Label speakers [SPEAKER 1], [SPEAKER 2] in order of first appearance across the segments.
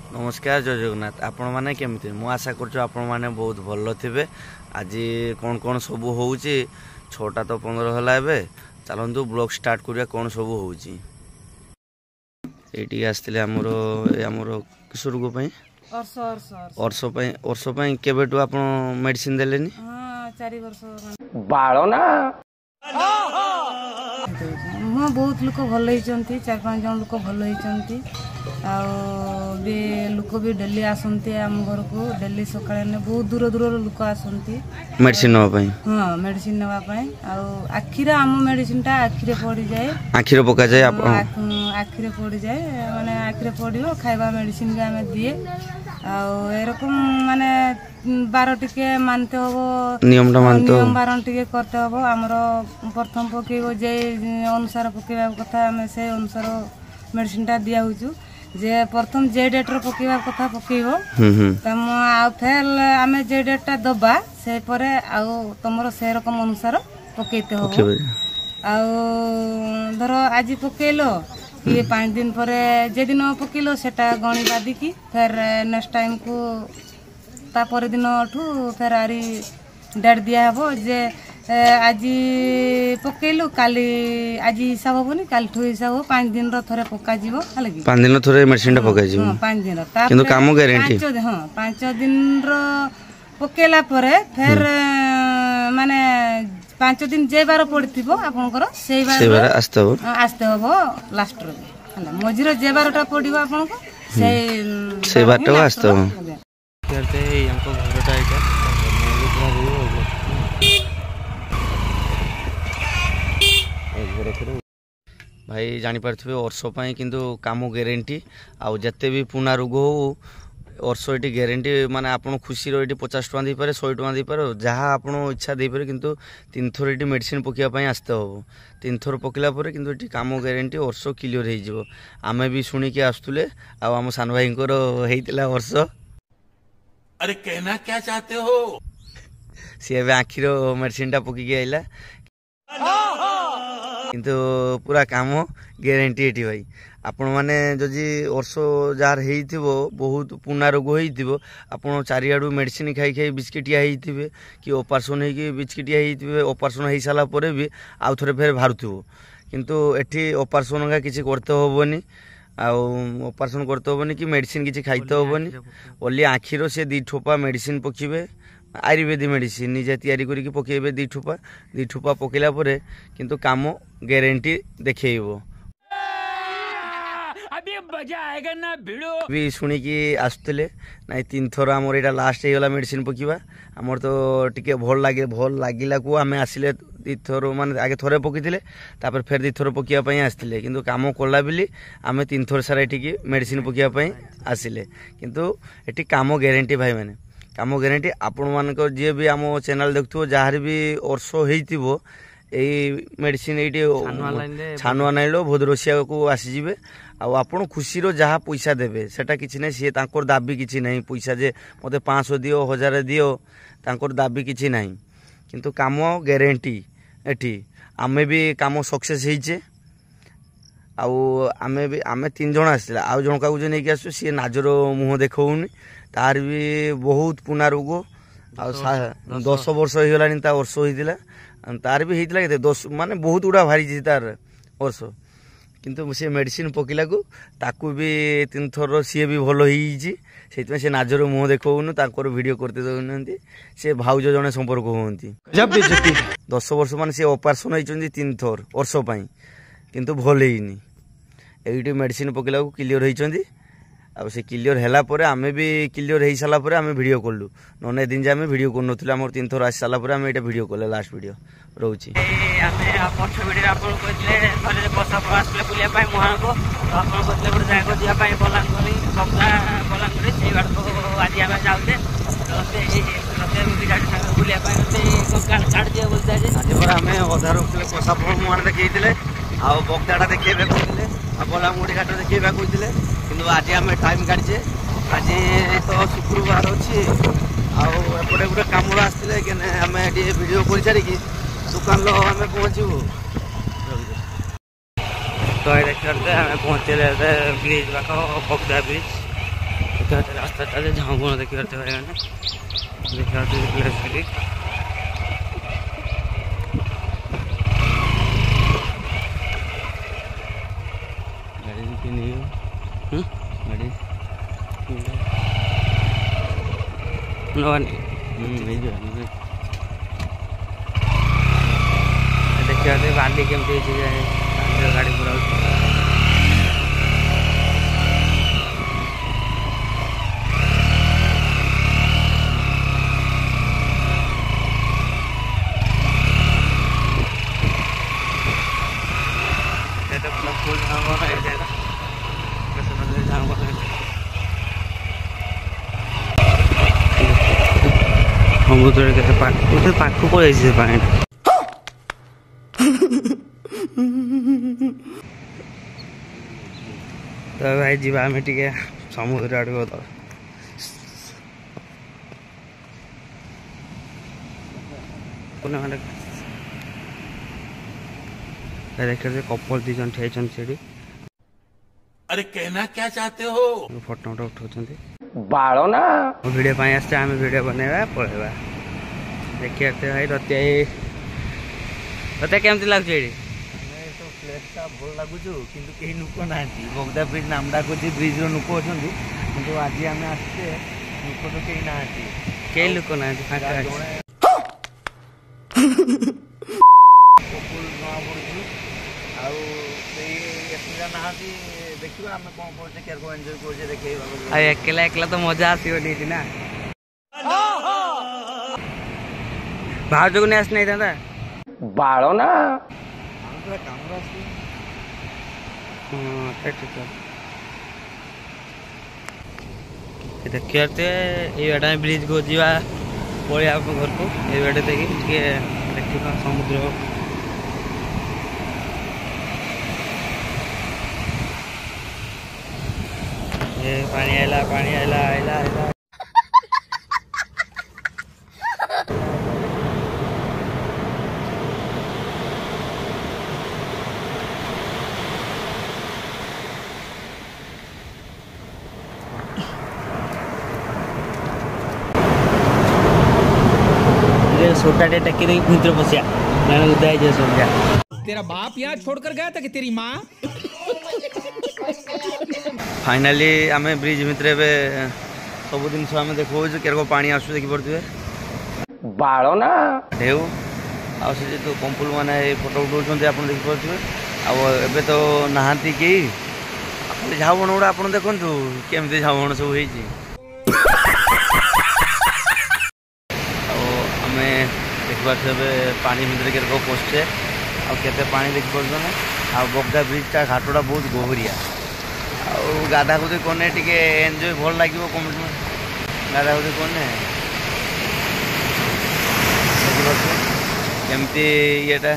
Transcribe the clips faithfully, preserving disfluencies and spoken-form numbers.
[SPEAKER 1] नमस्कार जय जगन्नाथ आपण मैंने केमती मु आशा कर आपण मैंने बहुत भल थे। आज कौन कौन सब हो छटा तो पंद्रह है चलतु ब्लॉग स्टार्ट करिया कौन सब हो आसते आमर आमर किशोर को वर्ष वर्ष केबेठू आप मेडिसिन देलेनी
[SPEAKER 2] बाल ना
[SPEAKER 3] हाँ बहुत लोक भल होती चार पाँच जन लोक भल होती लोक भी डेली आसती आम घर को डेली सकाଳେ बहुत दूर दूर लोक आसती
[SPEAKER 1] मेडिसिन नापाई
[SPEAKER 3] हाँ मेडिसिन नापाई आखिरे आम मेडिसिन टा आखिरे पड़ जाए
[SPEAKER 1] आखिरे पका जाए
[SPEAKER 3] आखिरे पड़ जाए माने आखिरे पड़ो खाଇବା मेडिसिन भी आम दिए आरकम माने बार टिके मानते हम
[SPEAKER 1] नियम
[SPEAKER 3] नियम बारण टिके करते हम आमर प्रथम पकेब जे अनुसार पकेबा कथा आम से अनुसार मेडिसिन टा दिया हुचु जे प्रथम जे डेट रो पकेबा कथा पकेबो तम आ फेल आमे जे डेट टा दबा से परे आ तमरो से रकम अनुसार पकेते हो आ धर आज पकेलो कि पाँच दिन पर जे दिन पकेलो सेटा गणी बादी की फिर नेक्स्ट टाइम को तापर दिन ठू फिर आरी डेट दिया हबो जे आज पकेलु काली आज हिसाब होनी काली ठू हिसाब हो पाँच दिन रो थरे पका जीवो हले की
[SPEAKER 1] पाँच दिन थरे मेडिसिन टा पका जीवो
[SPEAKER 3] पाँच दिन ता
[SPEAKER 1] किंतु काम गारंटी
[SPEAKER 3] पाँच हां पाँच दिन रो पकेला परे फिर माने पाँच दिन जे बार पड़थिबो आपनकर सेई बार
[SPEAKER 1] सेई बार आस्ते हो
[SPEAKER 3] आस्ते होबो लास्ट रो हला मजिरो जे बारटा पड़िबो आपनको सेई
[SPEAKER 1] सेई बारटा आस्ते हो
[SPEAKER 4] करते हमको घरटा आइटा
[SPEAKER 1] भाई जानी पारथिबे वर्ष पई किंतु काम गारंटी आउ जत्ते भी पुना रोग हो वर्ष ये गारंटी माने आपन खुशी रो ये पचास टका दे पारे सौ टका दे पारे जहाँ आपन इच्छा दे पारे किंतु तीन थर ये मेडिसिन पकिया पई आस्ते हो तीन थर पकला परे किंतु ये काम गारंटी वर्ष क्लियर हो जिवो आमे भी सुनी के आस्तुले आ हम सान भाई को हेतिला वर्ष।
[SPEAKER 5] अरे कहना क्या चाहते हो
[SPEAKER 1] सी ए आखिर मेडिसिन टा पकी आइला किंतु पूरा काम गारंटी एटी भाई आपण माने जदि वर्ष जार हेइथिबो बहुत पुना रोग हेइथिबो आपण चारियाडू मेडिसिन खाई खाई बिस्किटिया हेइथिबे कि ऑपरेशन हे कि बिस्किटिया हेइथिबे ऑपरेशन हेइ साला परे भी आउ थरे फेर भारुथिबो किंतु एठी ऑपरेशन का किछि करते होबोनी आउ ऑपरेशन करते होबोनी कि मेडिसिन किछि खाइते होबोनी ओली आखिरो से दी ठोपा मेडिसिन पकिबे आयुर्वेदिक मेडिसिन निजे तैयारी करके पकेबे दी ठोपा दी ठोपा पकेला परे किंतु काम गारंटी देखेइबो
[SPEAKER 4] अभी मजा आएगा ना भिड़ो
[SPEAKER 1] भी शुणी की आसुले ना तीन थर आमर यहाँ लास्ट होगा मेडिसिन पकवा आमर तो टिके भल लगे भल लगिला को आम आसिले दी थर माने आगे थरे पकईले तापर फेर दी थर पकवाई आसते किंतु काम कला बेली आम तीन थर सारा ये मेडिसिन पकवाई आसिले किंतु ये काम गारंटी भाई मैंने काम गारंटी आपण मानक जी भी आम चैनल देखु जहाँ भी वर्ष हो मेडिसिन ये छानुआ नाइल भोदरसिया को आसीजे आपड़ खुशी जहाँ पैसा देवे सेटा किसी ना सी तांकर दाबी किसी ना पैसा जे मते पाँच सौ दियो हजार दियो तांकर दाबी किसी ना किंतु काम गारंटी एठी आमे भी काम सक्सेस होइचे आमे भी आमे तीन जन आसला आउ जन का जो नहीं आसु सी नाजर मुह देखौनी तार भी बहुत पुना रोग आ दस वर्ष हो गलानी ता वर्ष होइतिला तार भी होता के दस माने बहुत गुड़ा भारी तार वर्ष किंतु से मेडिसिन पकला को ताकू भी तीन थर सी भी भल हो से नाजर मुह देखौनु ताकर वीडियो करते दउनंती से भाउज जने संपर्क होंती
[SPEAKER 4] जब भी जति
[SPEAKER 1] दस वर्ष मान से ऑपरेशन होइचंती तीन थर वर्ष पई किंतु भल हेइनी एइटी मेडिसिन पकला को क्लियर होइचंती आ से क्लियर हैला परे आमे भी क्लियर हो सारा परे आमे वीडियो करलु नने दिन जे आमे वीडियो कर नथिला हमर तीन थर आसी सारा परे आमे एटा वीडियो करले लास्ट वीडियो रहउची
[SPEAKER 4] आमे अपन वीडियो आपन कहले थले बसा आसले बुलिया पाई मोहा को आपन कहले गुड जाय को दिया पाई बलांगरी बक्का बलांगरी से बार को आज आमे जाउते रते रते वीडियो संग बुलिया पाई रते काट काट दिया बोलता जे आज पर आमे अधा रोकले बसा पर मोहा देखैतिले आ बक्काटा देखैबे कहले आ बलांगरी घाट देखैबे कहतिले किंतु आज आम टाइम काढ़े आज तो शुक्रवार अच्छी आपटे गोटे कम आसते आम भिड कर सारिकी दुकान आम पहुँचू तो देखते आम पहुँचे ब्रिज पाख बगदा ब्रिज देखिए रास्ता चाहे झाऊ देखिए भाई मैंने देखिए गाड़ी की नहीं हो गाड़ी देखिए बाली केमती गाड़ी पूरा समुद्र के पाख को से पानी तो भाई जी आम टे समुद्र आड़ तो देखिए कपल दी जन ठेचन से
[SPEAKER 5] अरे कहना क्या चाहते हो
[SPEAKER 4] फोटो मोटो उठाऊँ बाल ना वीडियो आसते आम वीडियो बनवा पलैबा देखिए भाई रतिया रतिया केमती लगे
[SPEAKER 1] प्लेसटा भल लगुच कि कहीं लुक ना बगदा ब्रिज नाम डाकुच ब्रिज लुक अच्छा कि आज आम आसते लुक तो कहीं ना
[SPEAKER 4] कई लुक ना एकला एकला तो मजा आसो ना बाहर जो नहीं आसना था बाल ना देखिए ये ब्रिज को जा पड़े आप घर को ये बाटे देखिए देखा समुद्र ये पानी आइला पानी आइला आइला आइला सोटाटे टक्की दे भीतर पसिया मैंने उदाई जे सो गया
[SPEAKER 2] तेरा बाप यहाँ छोड़कर गया था कि तेरी माँ
[SPEAKER 1] फाइनाली आम ब्रिज भितर सब जिन आम देखो केरको पानी आसु देखी पड़े
[SPEAKER 4] बाल ना
[SPEAKER 1] ढेउ आ तो कंपुल मैंने फोटो उठाऊँ आप देखिपे आबे तो नहांती कि खाली झाउबण गुड़ा आप देखु केमती झाउबण सब हो देखिए पानी भितर के पशे आते पानी देखी पार्सन आ बगदा ब्रिजटा घाटा बहुत गहरिया आधा गुधी कने टे एंजय भल लगे कम गाधा गुधी कने केमती येटा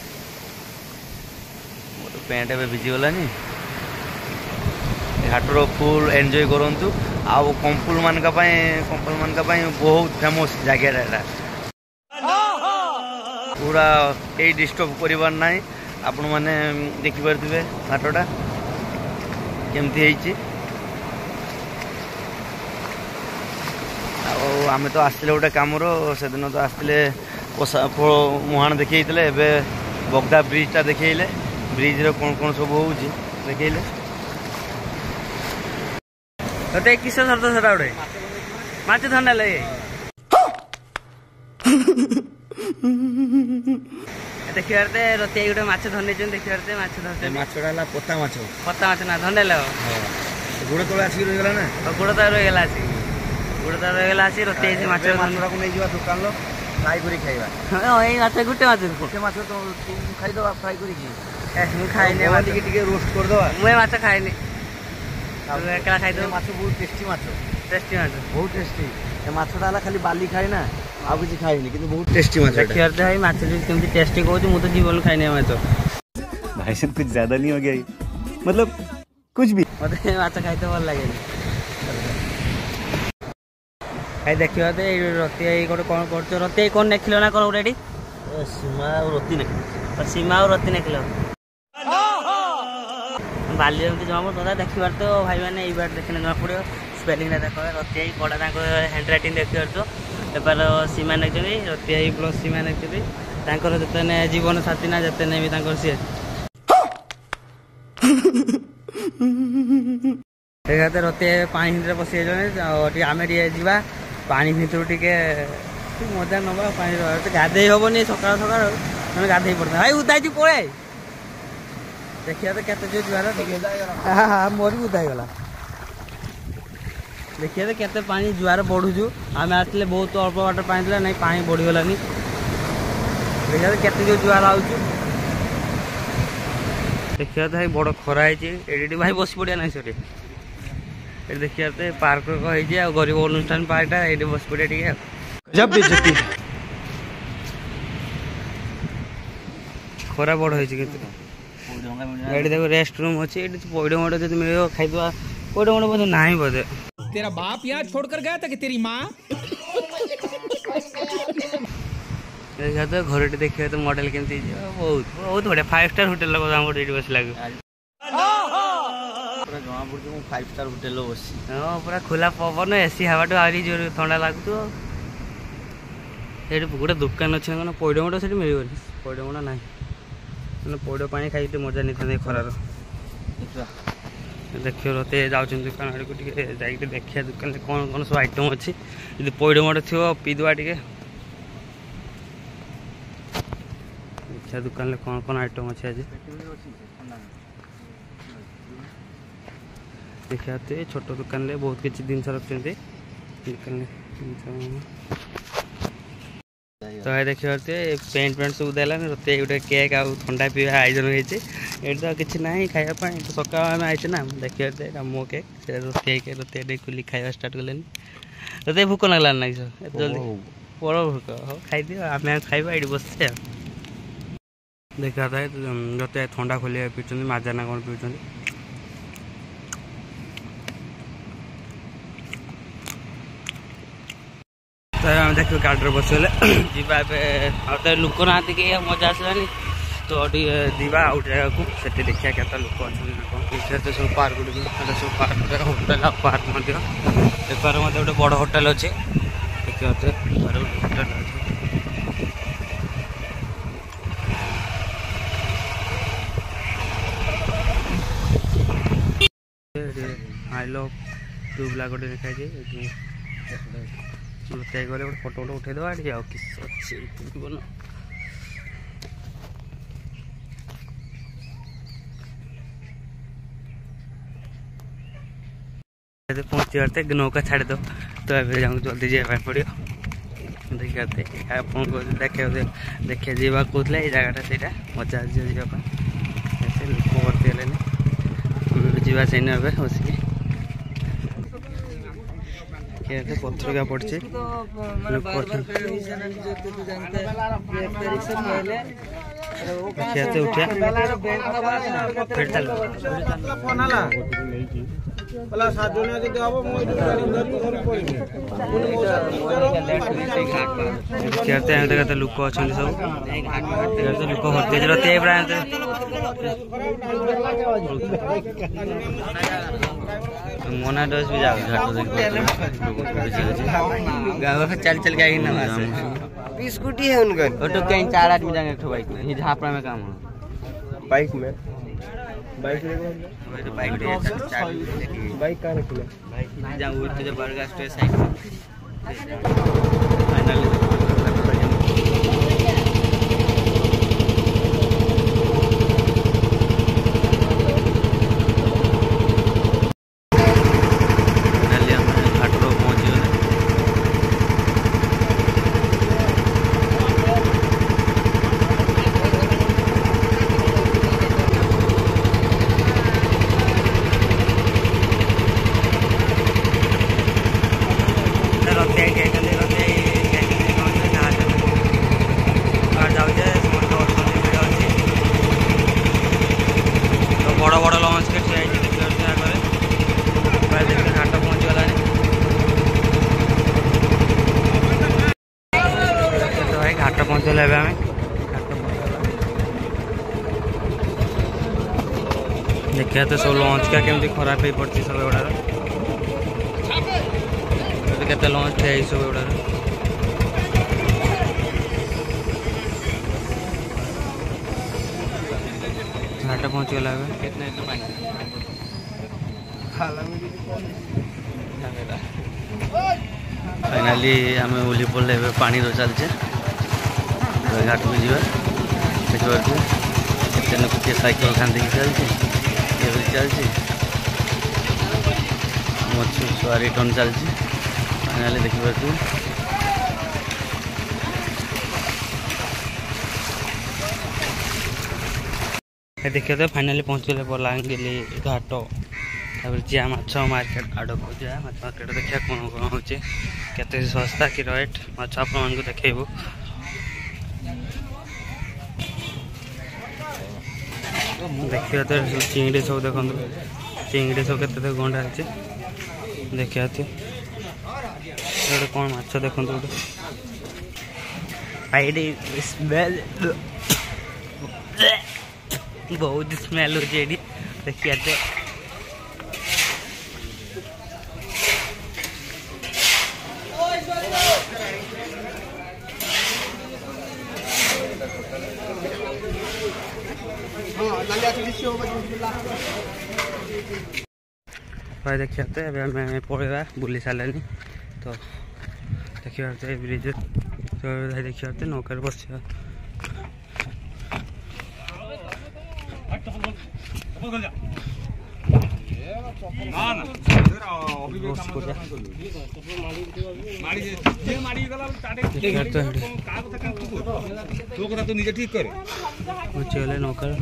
[SPEAKER 1] पैंट ए भिजिगलानी घाटर फुल एंजय करूँ आउ कंपुल मान कंपुल मान बहुत फेमस जगह पूरा यही डिस्टर्ब कर ना आपण मैंने देखिपे घाटा केमती आम तो आसते गोटे कम से दिन तो आसते मुहाण देखते बगदा ब्रिजटा देखले ब्रिज कौन कौन सब हो देखले तो किस धरत से गोटे माछ धंदा लगे देखिए रतिया गोटे माछ धरने देखिए माछ धरते माछटा पता माछ
[SPEAKER 4] पता माछ ना धंडे लग
[SPEAKER 1] गोड़ तले आसिक रहीगला ना
[SPEAKER 4] गोड़ तले रहीगला आसिक गोड़ तले रहीगला आसिक रतिया माछ
[SPEAKER 1] माछटा नहीं जा दुकान फ्राई करी खाइबा
[SPEAKER 4] हां एई माछ गुटे माछ
[SPEAKER 1] गुटे माछ तो तू खाइ दबा फ्राई करी की
[SPEAKER 4] ए मु खाइने माछ
[SPEAKER 1] टिके टिके रोस्ट कर दबा
[SPEAKER 4] मुए माछ खाइने तू एकला खाइ दो
[SPEAKER 1] माछ बहुत टेस्टी माछ
[SPEAKER 4] टेस्टी माछ
[SPEAKER 1] बहुत टेस्टी ए माछटा हला खाली बाली खाइ ना आ कुछ खाइनी किंतु बहुत टेस्टी माछ है
[SPEAKER 4] देखिए भाई माछ केमती टेस्टी कहू मु तो जीवन खाइने माछ
[SPEAKER 6] भाई साहब कुछ ज्यादा नहीं हो गया मतलब कुछ भी
[SPEAKER 4] मते माछ खाइते भल लागे भाई देखियो ते रतिया गोटे कौन करछ रतिया कौन नेखिलो ना कौन रेडी
[SPEAKER 1] सीमा और रति नेखिलो
[SPEAKER 4] सीमा और रति नेखिलो बाली जमी जमा पड़ा देखिबार तो भाई मैंने यही बार देखने जमा पड़ो स्पेलिंग देख रतिया कड़ा हैंड रईटिंग देख तो एपार सीमा नहीं रतिया प्लस सीमा नहीं जितने जीवन साथी ना जिते नहीं सी रतिया पानी भितर पशि आम जा पानी भितर टे मजा नवा पानी गाधे हेनी सका सका तुम गाधे पड़ता भाई उदाई पड़े देखिए तो केते जो जुआर हाँ मोर भी उदाईगला देखिए तो केते पानी जुआर बढ़ुचु आम आसले बहुत अल्प बाटर पानी था नहीं पानी बढ़ीगलानी देखिए तो केते जो जुआर आउचु देखिए तो बड़ खरा है भाई बस पड़िया ना सर ये देखिए तो पार्क है गरीब अनुष्ठान पार्कटा ये बस पड़िया टे जब बेचती खरा बड़ हो देखो रेस्ट रूम अच्छे पैड़ मोड़ जो मिल खाई पैड़ मोड़ बोधे ना बोधे
[SPEAKER 2] तेरा बाप यहाँ छोड़कर गया था कि तेरी माँ
[SPEAKER 4] देखा तो घर देखिए तो मॉडल केमती बहुत बहुत बढ़िया फाइव स्टार होटेल बस लगे
[SPEAKER 1] जमा पड़े फाइव स्टार होटेल बस
[SPEAKER 4] हाँ पूरा खुला पवन एसी हवा आहरी जोर थंडा लगुव ये गोटे दुकान अच्छे कौन पैड़ मोड़ से मिलनी पैड़ मोड़ ना मैंने पैड़ पा खाई मजा नहीं था खरार देखिए रते जाऊँ दुकान आड़ को देखिए दुकान कौन कौन सब आइटम अच्छी जो पैड़ मोड़ थी पीदवा टे देखिए दुकान कौन कौन आइटम अच्छे आज देखिए छोट दुकान में बहुत किसी जिन रखते दुकान तो ये देखिए पेंट पेंट सब देलानी रते गोटे केक आ ठंडा पीवा आयोजन होती ये तो किसी ना खावाई तो सका आम आईचे ना देखिए मो केक रते रते खुली खावा स्टार्ट कले रते भूक लगलान ना जल्दी बड़ भूक हाँ खाई आम खावा ये बसते देखा था रते ठंडा खोल पीछे माजा ना कौन पीछे तो देखिए गाड़ी में बसगले जी लोक ना मजा आसलानी तो जीवा आउ जगह को से देखिए क्या लोक अच्छे तो सब पार्क सब पार्क होटेल पार्क बेपार गोटे बड़ होटेल अच्छे देखिए होटेल अच्छे आई लव ट्यूबला गोटे देखा गले गोटे फोटो फोटो उठे दवा आउ किस अच्छे बन पहुँची बारते नौका छाड़ दो तो ये जाऊँ जल्दी जावाई पड़ो देखिए आप देखिए देखिए जावा कहते ये जगटा से मजा जावाई लोक भर्ती है जावा से बसिक पत्रिका पड़ी उठिया देखते लोक अच्छा सब लोक भर्ती रते मोना डस भी जाओ गाँव चल चल के
[SPEAKER 1] स्कूटी है उनका
[SPEAKER 4] ऑटो कहीं चार आदमी जाएंगे एक बाइक में झापड़ा में काम हो
[SPEAKER 1] बाइक में बाइक
[SPEAKER 4] बाइक
[SPEAKER 1] बाइक कहाँ रखी
[SPEAKER 4] जाऊँ तो जब बरगा स्टोर साइड फाइनली बड़ बड़ लंच के ठिया आगे घाट पहुँचीगला भाई घाट पहुँचल आम देखिए तो सब लंच का केमती खराब हो पड़ी सब गुड़ा
[SPEAKER 1] केते लॉन्च थे ई सब उड़ा घाट पहुंच गला कितना तो पानी फाइनाली आम ओली पड़े पानी रो चलचे घाट को जा देखिए लोग किए साइकिल खान देखिए चलছে ये चलছে मछु छुआ रिटर्न चलছে फाइनाली देखिए देखिए तो फाइनाली पहुँचले बलांगीर घाट तापर जा माछ मार्केट आड़ को जा माछ मार्केट देखिए कौन कौन हो केते सस्ता कि रेट माछ आप देखो देखिए तो चिंगड़ी सब देखो चिंगड़ी सब केते गंडा अच्छे देखिए गोटे कौन माछ देखो गोटे स्मेल बहुत स्मेल हो देखिए भाई देखिए मैं पड़ेगा बुली सारे तो देखिए ब्रिज तो भाई देखिए नौकर बस चले नौकर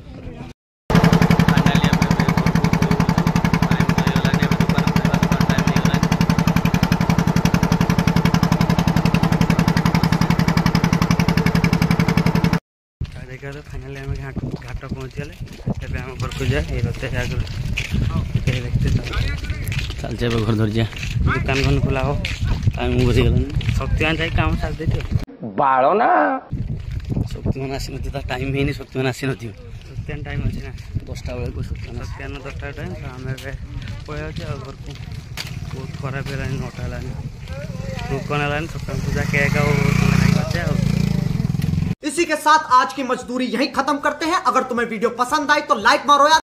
[SPEAKER 1] तो फाइनाली आम घाट घाट पहुँच गले एवं आम घर को जाए रस्ते आगे देखते चलचे घर धरी जा दुकान खन खोला हो टाइम बुझी गलानी शक्तिमान जाए काम सारी दे बाड़ ना शक्तिमान आसी न टाइम है शक्तिमान आसी न शक्तिमान टाइम अच्छे ना दसटा बेल को शक्तिमान शक्तिमान दसटा टाइम तो आम पलि घर को बहुत खराब है नौटा है भूक है सकाल पूजा केक और
[SPEAKER 7] इसी के साथ आज की मजदूरी यहीं खत्म करते हैं। अगर तुम्हें वीडियो पसंद आई तो लाइक मारो यार।